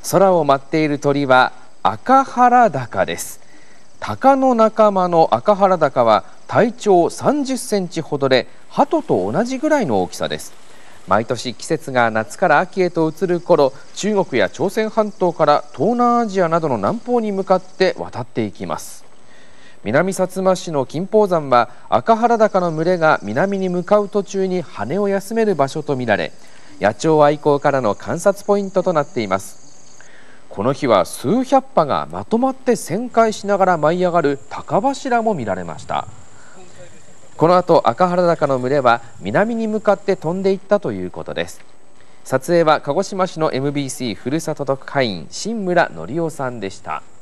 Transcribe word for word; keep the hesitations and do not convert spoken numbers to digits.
空を舞っている鳥はアカハラダカです。タカの仲間のアカハラダカは体長さんじゅっセンチほどで、鳩と同じぐらいの大きさです。毎年季節が夏から秋へと移る頃、中国や朝鮮半島から東南アジアなどの南方に向かって渡っていきます。南薩摩市の金峰山はアカハラダカの群れが南に向かう途中に羽を休める場所とみられ、野鳥愛好からの観察ポイントとなっています。この日は数百羽がまとまって旋回しながら舞い上がる高柱も見られました。この後、アカハラダカの群れは南に向かって飛んでいったということです。撮影は鹿児島市の エムビーシー ふるさと特派員新村則夫さんでした。